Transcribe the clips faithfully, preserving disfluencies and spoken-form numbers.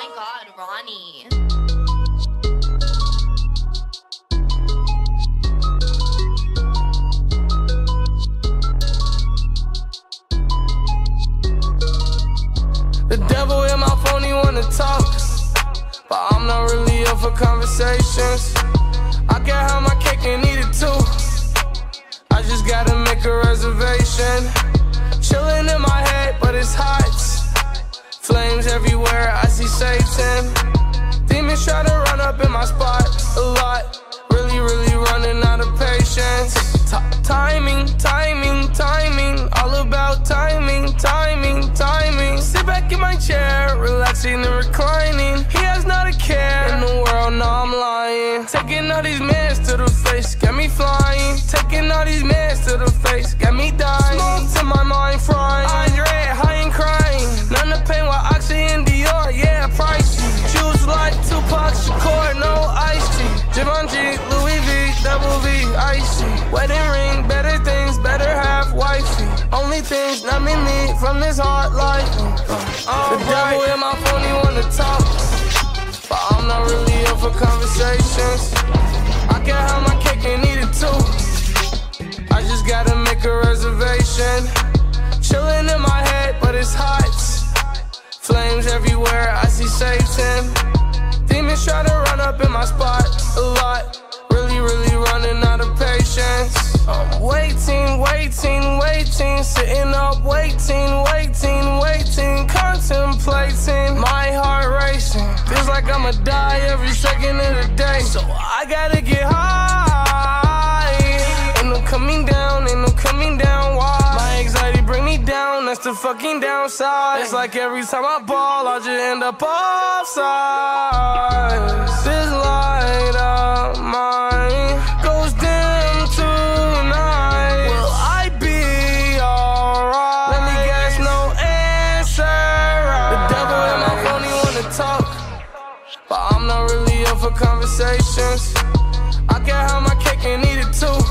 my god, Ronnie. The devil in my phone, he wanna talk, but I'm not really up for conversations. I can have my cake and eat it too. I just gotta make a reservation. Chillin' in my head, but it's hot. Flames everywhere, I see Satan. Demons try to run up in my spot a lot. Really, really running out of patience. T timing, timing, timing. All about timing, timing, timing. Sit back in my chair, relaxing and reclining. He has not a care in the world, no, I'm lying. Taking all these mans to the face, got me flying. Taking all these mans to the face, got me dying. Smoke to my mind frying. Andre, high and crying. None of pain while Oxy and Dior, yeah, pricey. Juice like Tupac Shakur, no iced tea. Givenchy, Louis V, double V, icy. Wedding ring, better things, better have wifey. Only things not me need from this hard life. Uh, the devil in my phone, he wanna talk, but I'm not really up for conversations. I can have my cake and eat it too. I just gotta make a reservation. Chillin' in my head, but it's hot. Flames everywhere, I see Satan. Demons try to run up in my spot a lot. Really, really running out of patience. I'm waiting, waiting, waiting. Sitting up, waiting, waiting, waiting. Contemplating, my heart racing. Feels like I'ma die every second of the day. So I gotta get high. Ain't no coming down, ain't no coming down. Why? My anxiety bring me down, that's the fucking downside. It's like every time I ball, I just end up offside. This light of mine goes dim tonight. Will I be alright? Let me guess, no answer. The devil in my phone, he wanna talk, but I'm not really up for conversations. I can have my cake and eat it too.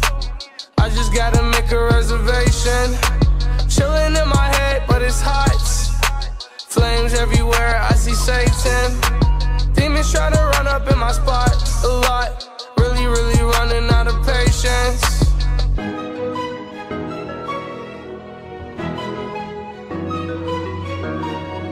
I just gotta make a reservation. Chillin' in my head, but it's hot. Flames everywhere, I see Satan. Demons try to run up in my spot